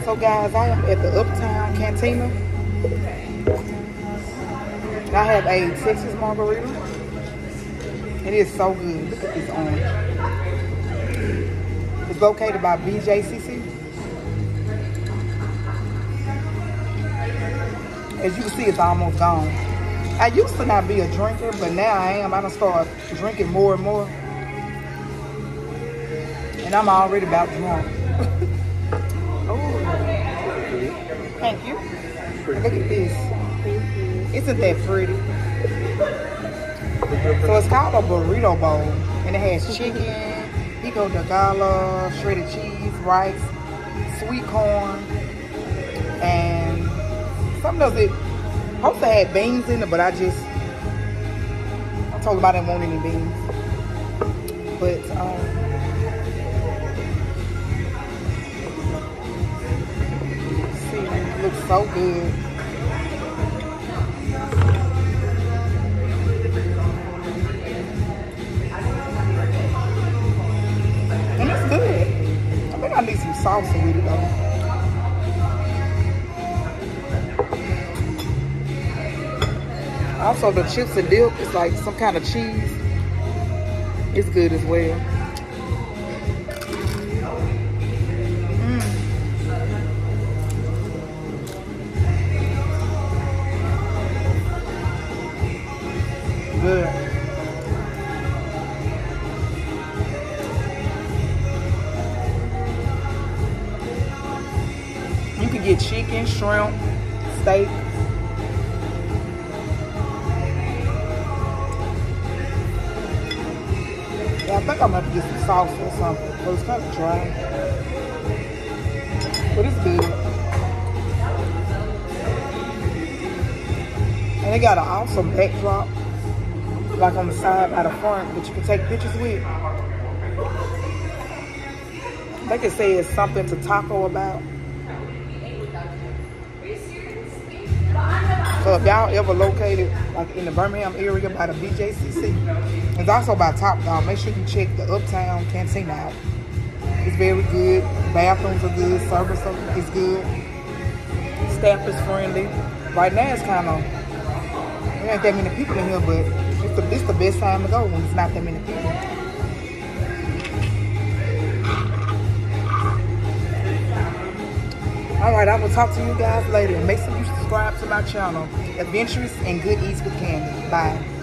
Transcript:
So guys, I am at the Uptown Cantina. And I have a Texas margarita. It is so good. Look at this orange. It's located by BJCC. As you can see, it's almost gone. I used to not be a drinker, but now I am. I done start drinking more and more. And I'm already about drunk. Oh, thank you. Look at this. Isn't that pretty? So it's called a burrito bowl. And it has chicken, pico de gallo, shredded cheese, rice, sweet corn, and something else. It supposed to have beans in it, but I told them I didn't want any beans. But see, it looks so good. And it's good. I think I need some salsa with it though. Also, the chips and dip is like some kind of cheese. It's good as well. Good. You can get chicken, shrimp, steak. I think I'm gonna have to get some sauce or something, but it's kind of dry. But it's good. And they got an awesome backdrop, like on the side by the front, that you can take pictures with. They can say it's something to taco about. So if y'all ever located like in the Birmingham area by the BJCC, it's also by Top Dog. Make sure you check the Uptown Cantina out. It's very good. Bathrooms are good. Service is good. Staff is friendly. Right now it's kind of, there ain't that many people in here, but it's the best time to go when it's not that many people. Alright, I will talk to you guys later. Make sure you subscribe to my channel, Adventures and Good Eats with Candy. Bye.